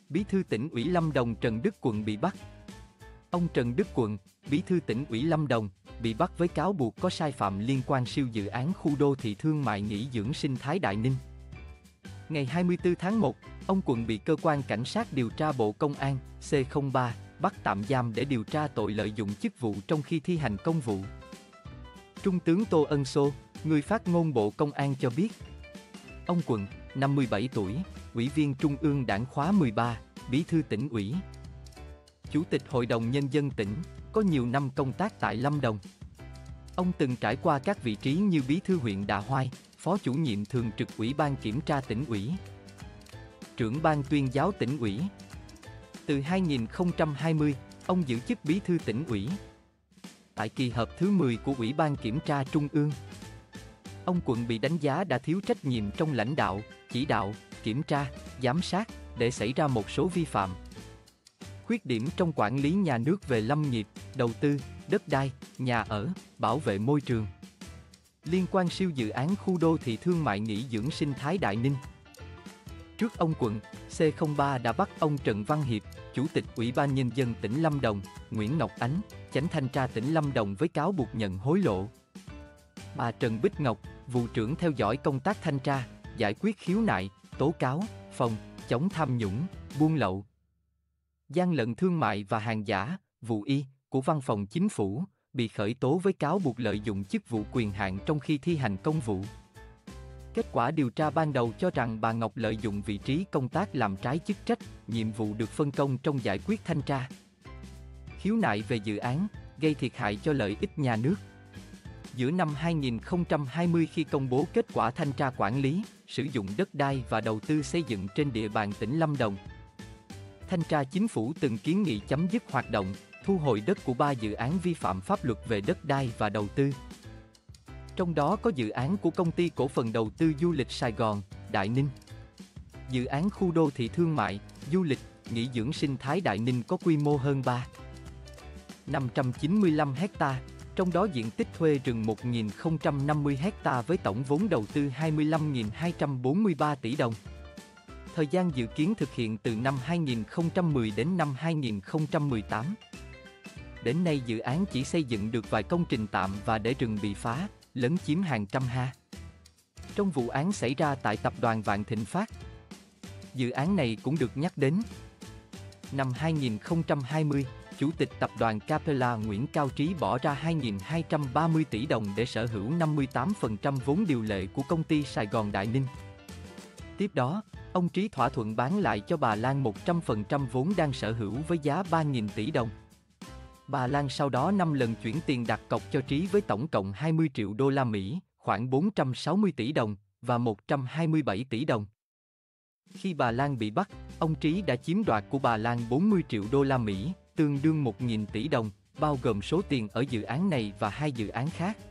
Bí thư tỉnh ủy Lâm Đồng Trần Đức Quận bị bắt. Ông Trần Đức Quận, Bí thư tỉnh ủy Lâm Đồng, bị bắt với cáo buộc có sai phạm liên quan siêu dự án khu đô thị thương mại nghỉ dưỡng sinh thái Đại Ninh. Ngày 24 tháng 1, ông Quận bị cơ quan cảnh sát điều tra Bộ Công an C03 bắt tạm giam để điều tra tội lợi dụng chức vụ trong khi thi hành công vụ. Trung tướng Tô Ân Sô, người phát ngôn Bộ Công an cho biết, ông Quận, 57 tuổi, Ủy viên Trung ương Đảng khóa 13, Bí thư tỉnh ủy, Chủ tịch Hội đồng Nhân dân tỉnh, có nhiều năm công tác tại Lâm Đồng. Ông từng trải qua các vị trí như Bí thư huyện Đạ Hoai, Phó chủ nhiệm thường trực Ủy ban Kiểm tra tỉnh ủy, Trưởng ban Tuyên giáo tỉnh ủy. Từ 2020, ông giữ chức Bí thư tỉnh ủy. Tại kỳ họp thứ 10 của Ủy ban Kiểm tra Trung ương, ông Quận bị đánh giá đã thiếu trách nhiệm trong lãnh đạo, chỉ đạo, kiểm tra, giám sát, để xảy ra một số vi phạm, khuyết điểm trong quản lý nhà nước về lâm nghiệp, đầu tư, đất đai, nhà ở, bảo vệ môi trường, liên quan siêu dự án khu đô thị thương mại nghỉ dưỡng sinh thái Đại Ninh. Trước ông Quận, C03 đã bắt ông Trần Văn Hiệp, Chủ tịch Ủy ban Nhân dân tỉnh Lâm Đồng, Nguyễn Ngọc Ánh, Chánh thanh tra tỉnh Lâm Đồng với cáo buộc nhận hối lộ. Bà Trần Bích Ngọc, vụ trưởng theo dõi công tác thanh tra, giải quyết khiếu nại, tố cáo, phòng chống tham nhũng, buôn lậu, gian lận thương mại và hàng giả, vụ Y của Văn phòng Chính phủ, bị khởi tố với cáo buộc lợi dụng chức vụ quyền hạn trong khi thi hành công vụ. Kết quả điều tra ban đầu cho rằng bà Ngọc lợi dụng vị trí công tác làm trái chức trách, nhiệm vụ được phân công trong giải quyết thanh tra, khiếu nại về dự án, gây thiệt hại cho lợi ích nhà nước. Giữa năm 2020 khi công bố kết quả thanh tra quản lý, sử dụng đất đai và đầu tư xây dựng trên địa bàn tỉnh Lâm Đồng, Thanh tra Chính phủ từng kiến nghị chấm dứt hoạt động, thu hồi đất của 3 dự án vi phạm pháp luật về đất đai và đầu tư. Trong đó có dự án của Công ty Cổ phần Đầu tư Du lịch Sài Gòn, Đại Ninh. Dự án khu đô thị thương mại, du lịch, nghỉ dưỡng sinh thái Đại Ninh có quy mô hơn 595 ha, trong đó diện tích thuê rừng 1.050 ha với tổng vốn đầu tư 25.243 tỷ đồng. Thời gian dự kiến thực hiện từ năm 2010 đến năm 2018. Đến nay dự án chỉ xây dựng được vài công trình tạm và để rừng bị phá, lấn chiếm hàng trăm ha. Trong vụ án xảy ra tại tập đoàn Vạn Thịnh Phát, dự án này cũng được nhắc đến. Năm 2020, Chủ tịch tập đoàn Capella Nguyễn Cao Trí bỏ ra 2.230 tỷ đồng để sở hữu 58% vốn điều lệ của công ty Sài Gòn Đại Ninh. Tiếp đó, ông Trí thỏa thuận bán lại cho bà Lan 100% vốn đang sở hữu với giá 3.000 tỷ đồng. Bà Lan sau đó 5 lần chuyển tiền đặt cọc cho Trí với tổng cộng 20 triệu đô la Mỹ, khoảng 460 tỷ đồng, và 127 tỷ đồng. Khi bà Lan bị bắt, ông Trí đã chiếm đoạt của bà Lan 40 triệu đô la Mỹ, tương đương 1.000 tỷ đồng, bao gồm số tiền ở dự án này và 2 dự án khác.